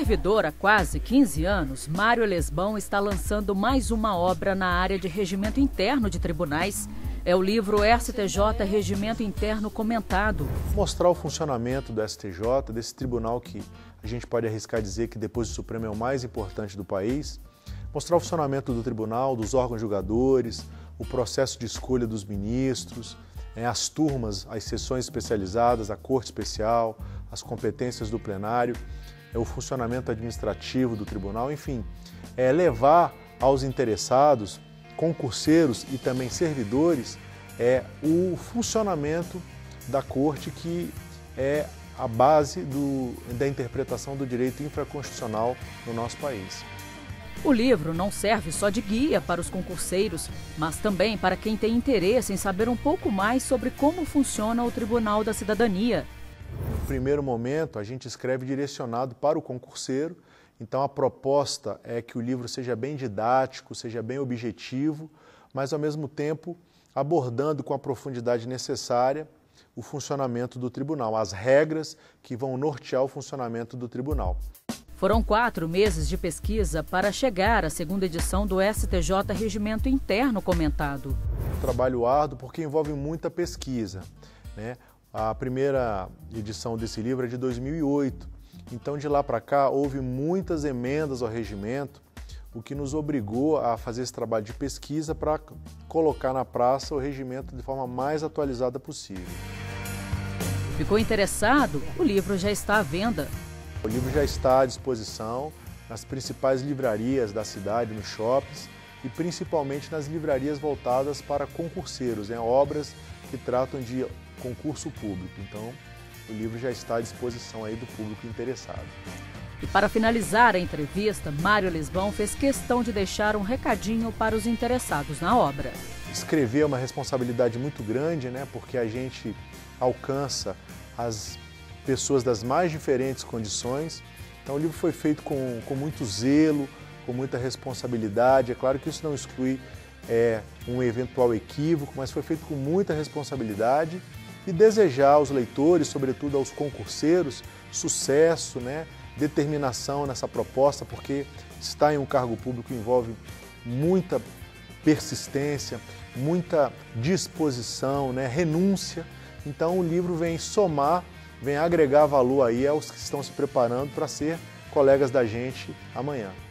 Servidor há quase 15 anos, Mário Lesbão está lançando mais uma obra na área de regimento interno de tribunais. É o livro STJ Regimento Interno Comentado. Mostrar o funcionamento do STJ, desse tribunal que a gente pode arriscar dizer que depois do Supremo é o mais importante do país. Mostrar o funcionamento do tribunal, dos órgãos julgadores, o processo de escolha dos ministros, as turmas, as sessões especializadas, a corte especial, as competências do plenário, o funcionamento administrativo do tribunal, enfim, levar aos interessados, concurseiros e também servidores, o funcionamento da corte, que é a base da interpretação do direito infraconstitucional no nosso país. O livro não serve só de guia para os concurseiros, mas também para quem tem interesse em saber um pouco mais sobre como funciona o Tribunal da Cidadania. No primeiro momento, a gente escreve direcionado para o concurseiro, então a proposta é que o livro seja bem didático, seja bem objetivo, mas ao mesmo tempo abordando com a profundidade necessária o funcionamento do tribunal, as regras que vão nortear o funcionamento do tribunal. Foram 4 meses de pesquisa para chegar à segunda edição do STJ Regimento Interno Comentado. Um trabalho árduo porque envolve muita pesquisa, né? A primeira edição desse livro é de 2008, então de lá para cá houve muitas emendas ao regimento, o que nos obrigou a fazer esse trabalho de pesquisa para colocar na praça o regimento de forma mais atualizada possível. Ficou interessado? O livro já está à venda. O livro já está à disposição nas principais livrarias da cidade, nos shoppings e principalmente nas livrarias voltadas para concurseiros, obras que tratam de concurso público. Então, o livro já está à disposição aí do público interessado. E para finalizar a entrevista, Mário Lesbão fez questão de deixar um recadinho para os interessados na obra. Escrever é uma responsabilidade muito grande, porque a gente alcança as pessoas das mais diferentes condições. Então o livro foi feito com muito zelo, com muita responsabilidade. É claro que isso não exclui um eventual equívoco, mas foi feito com muita responsabilidade e desejar aos leitores, sobretudo aos concurseiros, sucesso, determinação nessa proposta, porque estar em um cargo público envolve muita persistência, muita disposição, renúncia. Então o livro vem somar, vem agregar valor aí aos que estão se preparando para ser colegas da gente amanhã.